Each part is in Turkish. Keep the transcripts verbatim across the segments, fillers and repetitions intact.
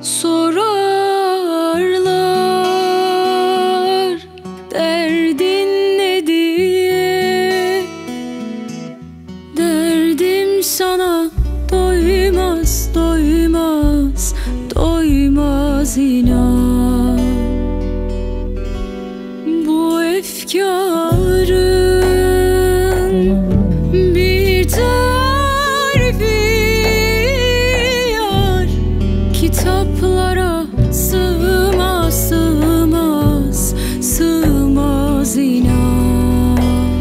Sorarlar derdin ne diye, derdim sana doymaz, doymaz, doymaz inan. Bu efkarın bir tarifi yar, kitaplara sığmaz, sığmaz, sığmaz inan.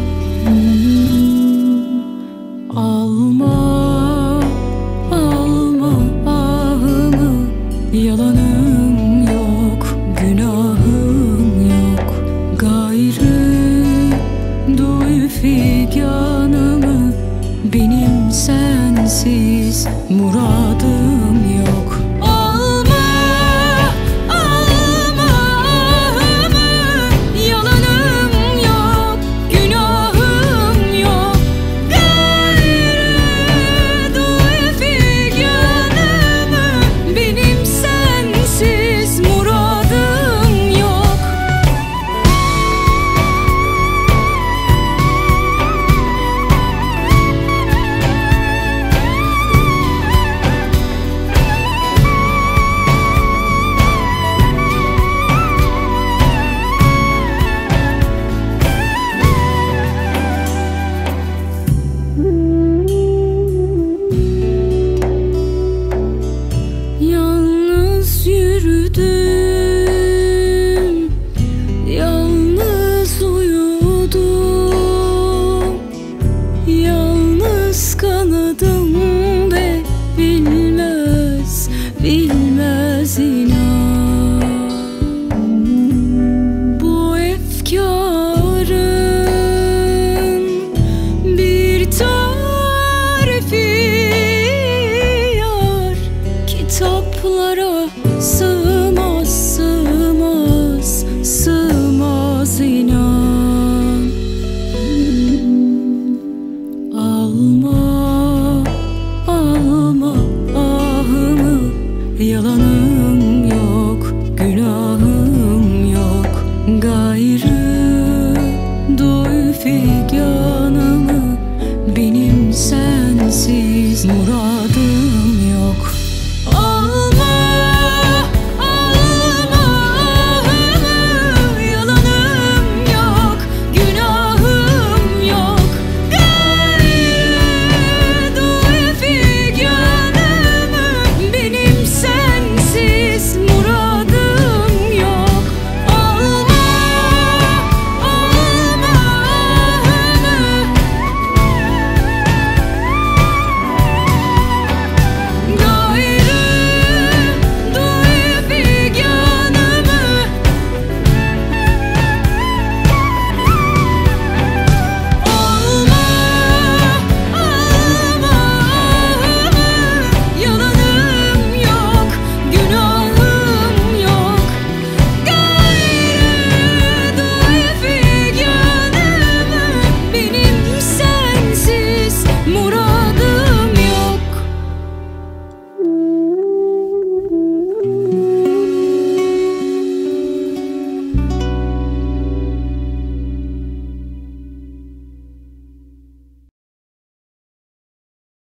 Alma, alma ahımı, yalanım yok, günahım yok. Gayrı duy figanımı, benim sensiz muradım yok. Alma, alma ahımı, yalanım yok, günahım yok. Gayrı duy figanımı, benim sensiz muradım yok. Yalnız yürüdüm, yalnız uyudum, yalnız kanadım ve bilmez, bilmez inan. Bu efkarın bir tarifi yar, kitaplara sığmaz, sığmaz, sığmaz inan. Alma, alma ahımı, yalanım yok, günahım yok. Gayrı duy figan